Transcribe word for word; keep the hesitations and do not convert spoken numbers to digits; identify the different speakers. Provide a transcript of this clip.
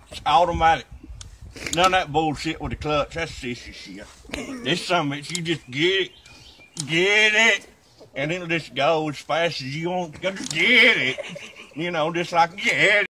Speaker 1: It's automatic. None of that bullshit with the clutch. That's sissy shit. This some of it, you just get it, get it, and it'll just go as fast as you want to. Just get it. You know, just like get it.